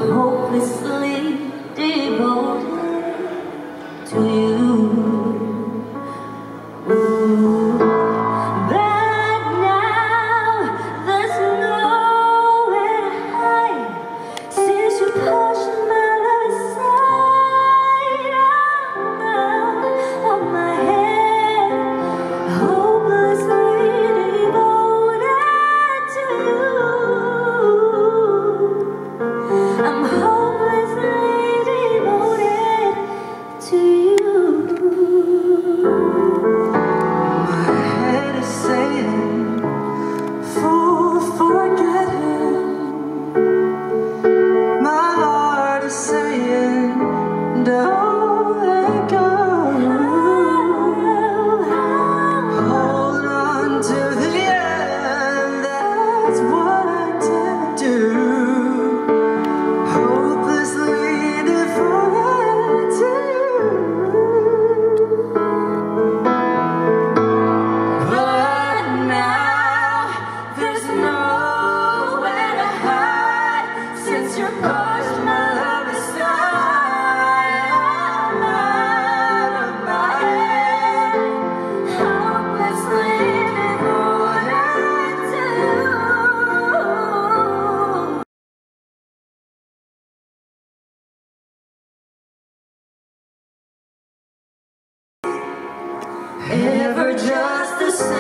hopelessly devoted to you. Ooh. But now there's nowhere to hide since you pushed my left side of my head, hopelessly devoted to you. I'm hopelessly devoted to you. My head is saying, fool, forget him. My heart is saying, don't let go. Hold on to the end, that's what I intend to do. Hopelessly devoted to you. But now there's nowhere to hide since you're pushed my love aside out of my head, hopelessly devoted to you. Ever just the same,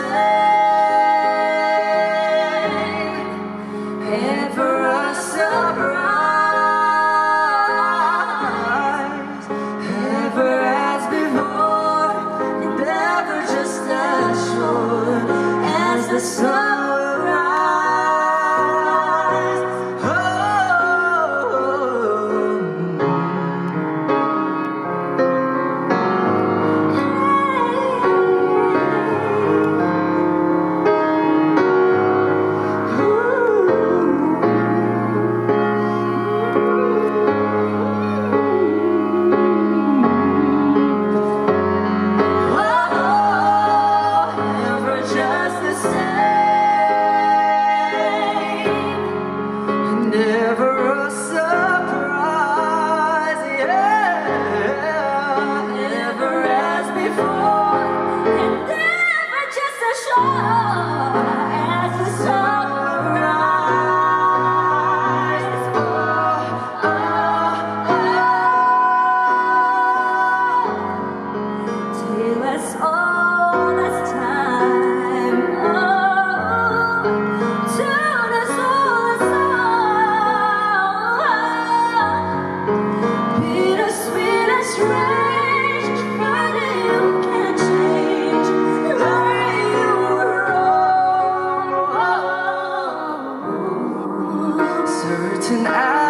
ever a surprise, ever as before, and ever just as sure as the sunrise. Certain